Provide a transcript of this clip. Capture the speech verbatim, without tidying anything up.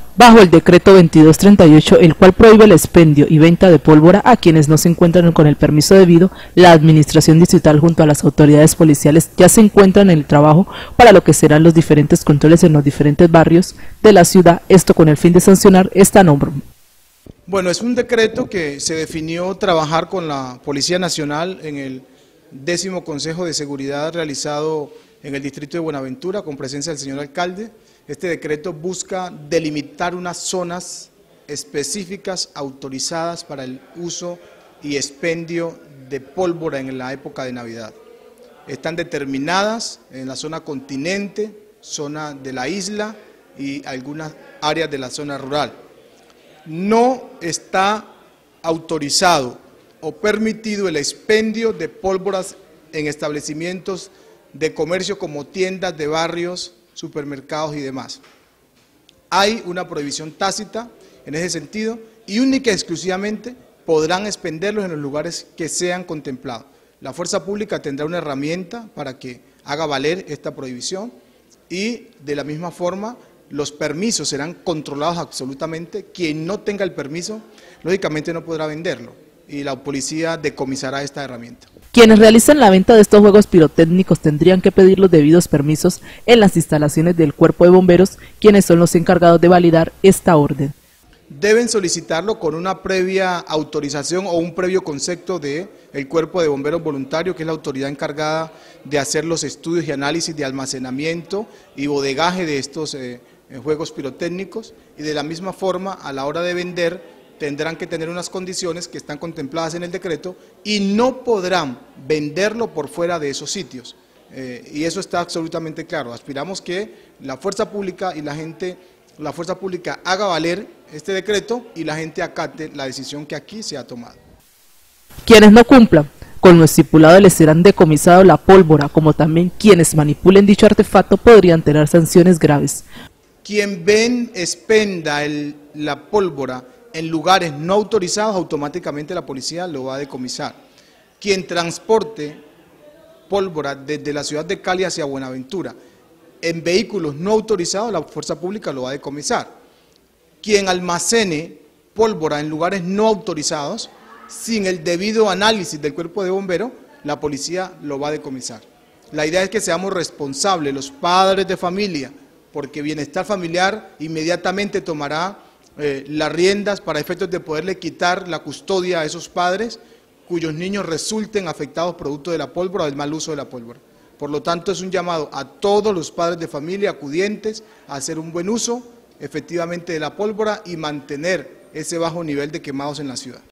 bajo el decreto veintidós treinta y ocho, el cual prohíbe el expendio y venta de pólvora a quienes no se encuentran con el permiso debido. La Administración Distrital junto a las autoridades policiales ya se encuentran en el trabajo para lo que serán los diferentes controles en los diferentes barrios de la ciudad, esto con el fin de sancionar esta norma. Bueno, es un decreto que se definió trabajar con la Policía Nacional en el décimo Consejo de Seguridad realizado en el distrito de Buenaventura con presencia del señor alcalde. Este decreto busca delimitar unas zonas específicas autorizadas para el uso y expendio de pólvora en la época de Navidad. Están determinadas en la zona continente, zona de la isla y algunas áreas de la zona rural. No está autorizado o permitido el expendio de pólvoras en establecimientos de comercio como tiendas de barrios, supermercados y demás. Hay una prohibición tácita en ese sentido y única y exclusivamente podrán expenderlos en los lugares que sean contemplados. La fuerza pública tendrá una herramienta para que haga valer esta prohibición y de la misma forma los permisos serán controlados absolutamente. Quien no tenga el permiso, lógicamente no podrá venderlo y la policía decomisará esta herramienta. Quienes realizan la venta de estos juegos pirotécnicos tendrían que pedir los debidos permisos en las instalaciones del Cuerpo de Bomberos, quienes son los encargados de validar esta orden. Deben solicitarlo con una previa autorización o un previo concepto del Cuerpo de Bomberos Voluntarios, que es la autoridad encargada de hacer los estudios y análisis de almacenamiento y bodegaje de estos eh, juegos pirotécnicos, y de la misma forma a la hora de vender tendrán que tener unas condiciones que están contempladas en el decreto y no podrán venderlo por fuera de esos sitios. Eh, y eso está absolutamente claro. Aspiramos que la fuerza pública y la gente, la fuerza pública haga valer este decreto y la gente acate la decisión que aquí se ha tomado. Quienes no cumplan con lo estipulado les serán decomisado la pólvora, como también quienes manipulen dicho artefacto podrían tener sanciones graves. Quien ven, expenda el, la pólvora en lugares no autorizados, automáticamente la policía lo va a decomisar. Quien transporte pólvora desde la ciudad de Cali hacia Buenaventura en vehículos no autorizados, la fuerza pública lo va a decomisar. Quien almacene pólvora en lugares no autorizados, sin el debido análisis del cuerpo de bomberos, la policía lo va a decomisar. La idea es que seamos responsables, los padres de familia, porque Bienestar Familiar inmediatamente tomará Eh, las riendas para efectos de poderle quitar la custodia a esos padres cuyos niños resulten afectados producto de la pólvora o del mal uso de la pólvora. Por lo tanto, es un llamado a todos los padres de familia acudientes a hacer un buen uso efectivamente de la pólvora y mantener ese bajo nivel de quemados en la ciudad.